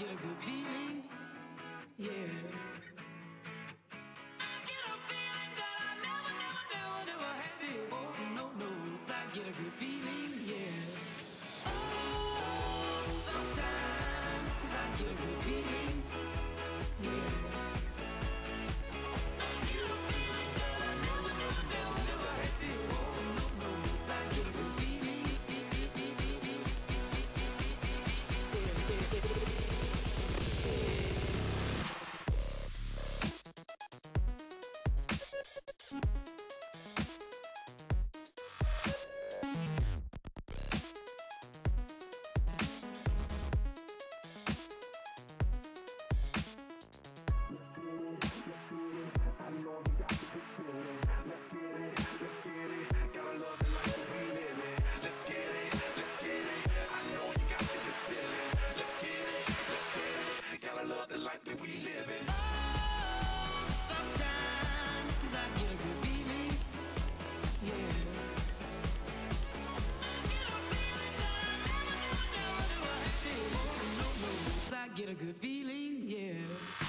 get a good feeling, yeah. I get a feeling that I never had before. No, no, I get a good feeling, yeah. Oh, sometimes I get a good feeling, yeah. I get a feeling that I never had before. No, no, I get a good feeling. I know you got the feeling. Let's get it, let's get it. Gotta love it like we live it. Let's get it, let's get it. I know you got the feeling. Let's get it, let's get it. Gotta love the life that we live in. Oh, sometimes I get a good feeling, yeah. I get a feeling that I never had before. No, no, I get a good feeling, yeah.